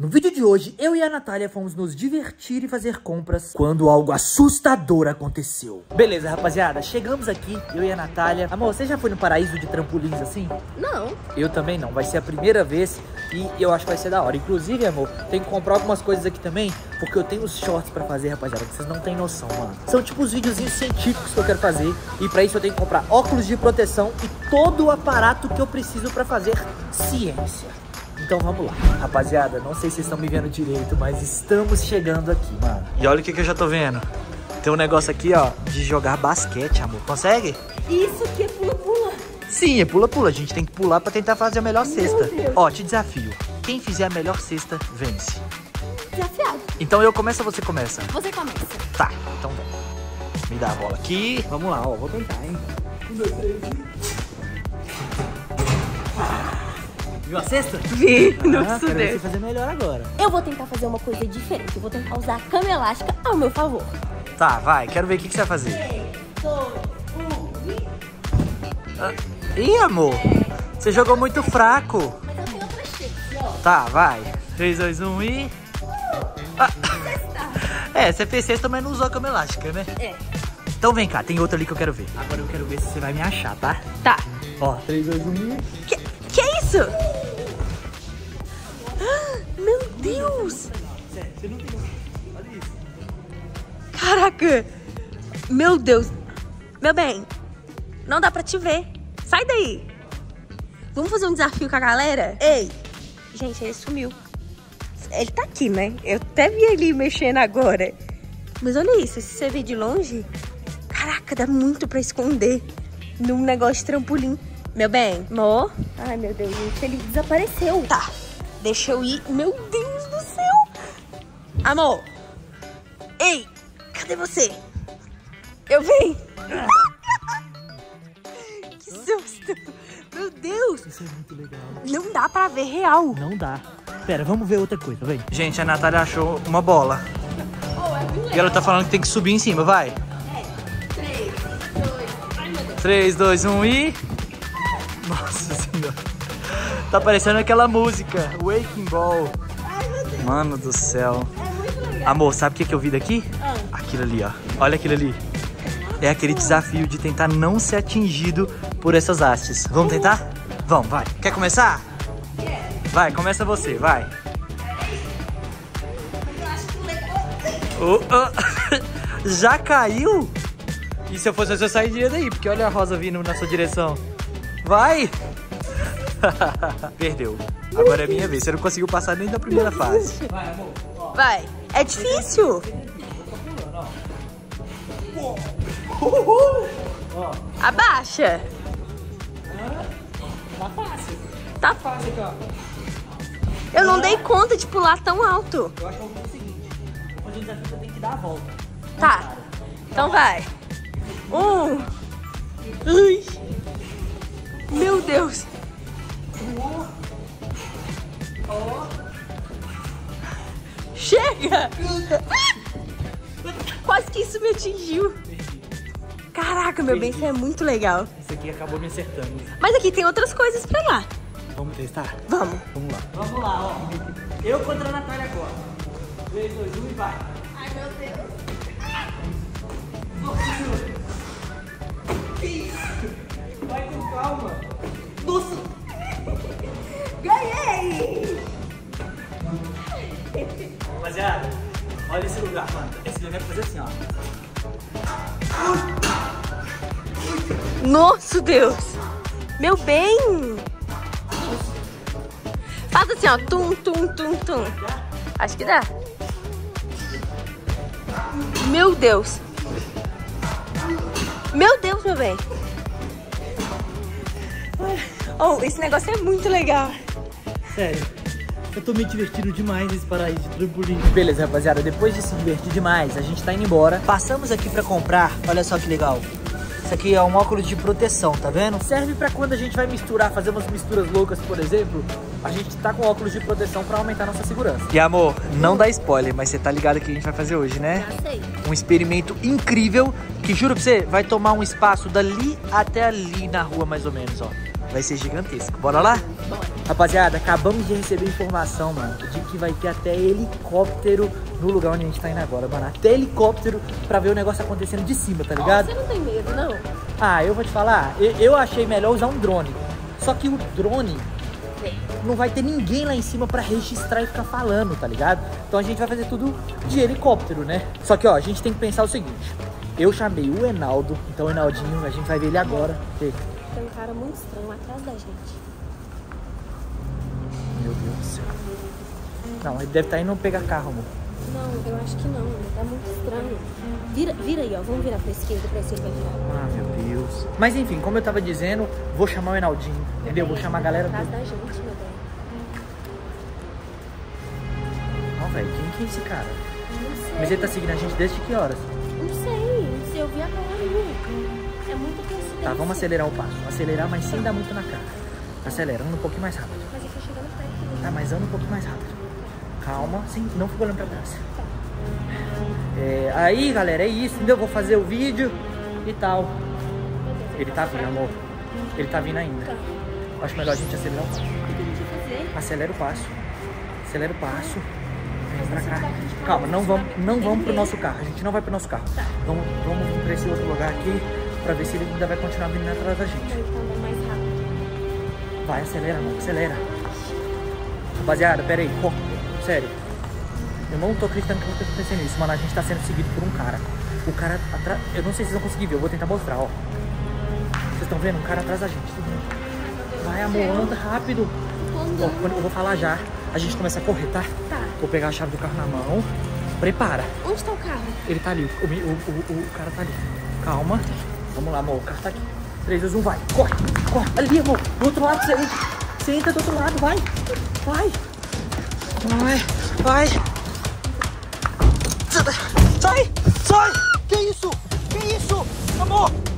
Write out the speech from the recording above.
No vídeo de hoje, eu e a Natália fomos nos divertir e fazer compras quando algo assustador aconteceu. Beleza, rapaziada, chegamos aqui, eu e a Natália. Amor, você já foi no paraíso de trampolins assim? Não. Eu também não, vai ser a primeira vez e eu acho que vai ser da hora. Inclusive, amor, tem que comprar algumas coisas aqui também, porque eu tenho os shorts pra fazer, rapaziada, que vocês não tem noção, mano. São tipo os videozinhos científicos que eu quero fazer e pra isso eu tenho que comprar óculos de proteção e todo o aparato que eu preciso pra fazer ciência. Então vamos lá. Rapaziada, não sei se vocês estão me vendo direito, mas estamos chegando aqui, mano. E olha o que eu já tô vendo. Tem um negócio aqui, ó, de jogar basquete, amor. Consegue? Isso aqui é pula-pula. Sim, é pula-pula. A gente tem que pular pra tentar fazer a melhor cesta. Ó, te desafio. Quem fizer a melhor cesta, vence. Desafiado. Então eu começo ou você começa? Você começa. Tá, então vamos. Me dá a bola aqui. Vamos lá, ó. Vou tentar, hein. 1, 2, 3. Viu a cesta? Vi, não quero ver você fazer melhor agora. Eu vou tentar fazer uma coisa diferente. Eu vou tentar usar a cama elástica ao meu favor. Tá, vai. Quero ver o que você vai fazer. 3, 2, 1 e... Ih, amor. Você jogou muito fraco. Mas eu tenho outra chance, ó. Tá, vai. 3, 2, 1 e... É, você fez cesta, mas não usou a cama elástica, né? É. Então vem cá, tem outra ali que eu quero ver. Agora eu quero ver se você vai me achar, tá? Tá. Ó, 3, 2, 1 e... Que é isso? Meu Deus! Sério, você não tem... Olha isso. Caraca! Meu Deus! Meu bem, não dá pra te ver. Sai daí! Vamos fazer um desafio com a galera? Ei! Gente, ele sumiu. Ele tá aqui, né? Eu até vi ele mexendo agora. Mas olha isso, se você ver de longe... Caraca, dá muito pra esconder num negócio de trampolim. Meu bem, amor. Ai, meu Deus, gente, ele desapareceu. Tá, deixa eu ir. Meu Deus do céu. Amor. Ei, cadê você? Eu venho. Que susto. Meu Deus. Isso é muito legal. Não dá pra ver real. Não dá. Pera, vamos ver outra coisa, vem. Gente, a Natália achou uma bola. Oh, é muito legal. E ela tá falando que tem que subir em cima, vai. 3, 2, ai meu Deus. 3, 2, 1 e... Nossa senhora. Tá parecendo aquela música, Waking Ball. Ai, meu Deus. Mano do céu. É muito legal. Amor, sabe o que eu vi daqui? Aquilo ali, ó. Olha aquilo ali. É aquele desafio de tentar não ser atingido por essas hastes. Vamos tentar? Vamos, vai. Quer começar? Vai, começa você, vai. Eu acho que legal. Já caiu? E se eu fosse você, eu sairia daí, porque olha a Rosa vindo na sua direção. Vai! Perdeu. Agora é minha vez. Você não conseguiu passar nem da primeira fase. Vai, amor. Ó. Vai. É difícil. Ó. Abaixa. Tá fácil. Tá Fácil aqui, ó. Eu não dei conta de pular tão alto. Eu acho que eu vou fazer o seguinte. Vou fazer um desafio que eu tenho que dar a volta. Tá. Então vai. 1. Ai. Meu Deus. Chega. Quase que isso me atingiu. Caraca, meu bem, isso é muito legal. Isso aqui acabou me acertando. Mas aqui tem outras coisas pra lá. Vamos testar? Vamos. Vamos lá. Vamos lá, ó. Eu contra a Natália agora. 3, 2, 1 e vai. Ai, meu Deus. Vai com calma. Nossa. Ganhei. Rapaziada, olha esse lugar, mano. Esse lugar vai fazer assim, ó. Nossa, Deus. Meu bem. Faz assim, ó. Tum, tum, tum, tum. Acho que dá. Meu Deus. Meu Deus, meu bem. Oh, esse negócio é muito legal. Sério, eu tô me divertindo demais nesse paraíso de trampolim. Beleza, rapaziada, depois de se divertir demais, a gente tá indo embora. Passamos aqui pra comprar, olha só que legal. Isso aqui é um óculos de proteção, tá vendo? Serve pra quando a gente vai misturar, fazer umas misturas loucas, por exemplo. A gente tá com óculos de proteção pra aumentar nossa segurança. E amor, não dá spoiler, mas você tá ligado que a gente vai fazer hoje, né? Já sei. Um experimento incrível que, juro pra você, vai tomar um espaço dali até ali na rua, mais ou menos, ó. Vai ser gigantesco. Bora lá? Rapaziada, acabamos de receber informação, mano, de que vai ter até helicóptero no lugar onde a gente tá indo agora, mano. Até helicóptero pra ver o negócio acontecendo de cima, tá ligado? Você não tem medo, não? Ah, eu vou te falar, eu achei melhor usar um drone. Só que o drone não vai ter ninguém lá em cima pra registrar e ficar falando, tá ligado? Então a gente vai fazer tudo de helicóptero, né? Só que, ó, a gente tem que pensar o seguinte. Eu chamei o Enaldo, então o Enaldinho, a gente vai ver ele agora. Tem um cara muito estranho atrás da gente. Meu Deus do céu. Não, ele deve estar indo pegar carro, amor. Não, eu acho que não, tá muito estranho. Vira aí, ó, vamos virar pra esquerda pra ver se ele vai virar. Ah, meu Deus. Mas enfim, como eu tava dizendo, vou chamar o Enaldinho, entendeu? Vou chamar a galera atrás toda. da gente, meu bem. Não, velho, quem que é esse cara? Não sei. Mas ele tá seguindo a gente desde que horas? Não sei, eu vi agora. É muito coincidência. Tá, vamos acelerar o passo. Acelerar, mas sem dar muito na cara. Acelera, anda um pouquinho mais rápido. Mas eu tô chegando perto. Tá, mas anda um pouquinho mais rápido. Calma, sim, não fica olhando pra trás. Aí, galera, é isso, entendeu? Vou fazer o vídeo e tal. Ele tá vindo, amor. Ele tá vindo ainda. Acho melhor a gente acelerar o passo. O que a gente vai fazer? Acelera o passo. Acelera o passo. Vem pra cá. Calma, não vamos pro nosso carro. A gente não vai pro nosso carro. Vamos vir pra esse outro lugar aqui pra ver se ele ainda vai continuar vindo atrás da gente. Então, mais rápido. Vai, acelera, amor, acelera. Rapaziada, pera aí, sério. Eu não tô acreditando que vai acontecer isso, mano. A gente tá sendo seguido por um cara. O cara atrás. Eu não sei se vocês vão conseguir ver, eu vou tentar mostrar, ó. Vocês estão vendo? Um cara atrás da gente. Vai, amor, anda rápido. Ó, quando eu vou falar já, a gente começa a correr, tá? Tá. Vou pegar a chave do carro na mão. Prepara. Onde tá o carro? Ele tá ali, o cara tá ali. Calma. Vamos lá, amor, o carro tá aqui. 3, 2, 1, vai. Corre, corre. Ali, amor, do outro lado, você entra do outro lado, vai. Vai. Vai. Sai! Que isso? Amor!